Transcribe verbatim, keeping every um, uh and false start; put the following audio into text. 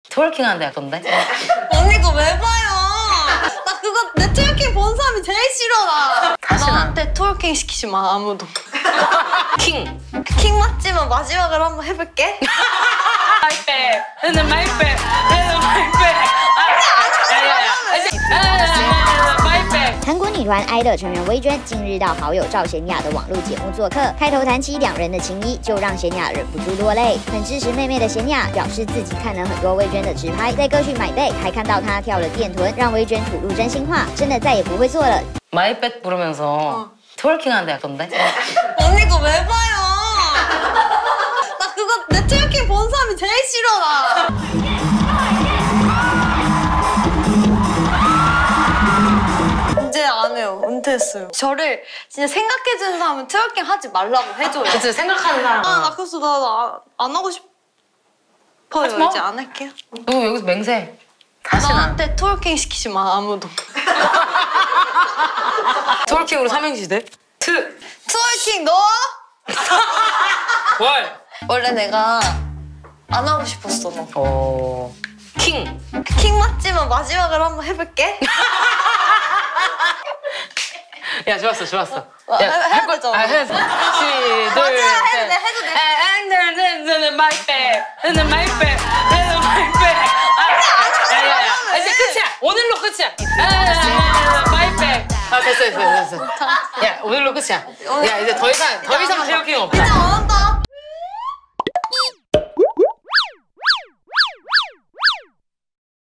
트월킹 하는데 약던데? 언니 그거 왜 봐요? 나 그거 내 트월킹 본 사람이 제일 싫어 나. 다시 나한테 트월킹 시키지 마 아무도. 킹! 킹 맞지만 마지막으로 한번 해볼게. 마이백! 나는 마이백! 나는 마이백! 야야야! 마이백! 韩国女团 I D O 成员薇娟近日到好友赵贤雅的网络节目做客，开头谈起两人的情谊，就让贤雅忍不住落泪。很支持妹妹的贤雅表示自己看了很多薇娟的直拍，在歌曲《买贝》还看到她跳了电臀，让薇娟吐露真心话，真的再也不会做了。 마이백 부르면서 트월킹 하는데 약던데? 언니 그거 왜 봐요? 나 그거 내 트월킹 본 사람이 제일 싫어 나. 이제 안 해요. 은퇴했어요. 저를 진짜 생각해주는 사람은 트월킹 하지 말라고 해줘요. 그치, 생각하는 사람. 아, 나 그래서 나 안 하고 싶어요. 하지 마. 이제 안 할게요. 너 여기서 맹세. 다시 나. 나한테 트월킹 시키지 마, 아무도. 트월킹으로 삼행시 돼? 트! 트월킹 너? 월! 원래 내가 안 하고 싶었어, 너. 어... 킹! 킹 맞지만 마지막으로 한번 해볼게. 야, 좋았어, 좋았어. 어, 해- 해야 되잖아. 아, 해야 돼. 시, 둘, 맞아, 해도 셋. 돼, 해도 돼. 나는 마이백! 나는 마이백! 나는 마이백! 야야야, 이제 끝이야! 오늘로 끝이야! 나는 마이백! 아, 됐어, 됐어, 됐어. 야, 오늘로 끝이야. 야, 이제 더 이상, 더 이상 트월킹 없다. 이제 안 한다.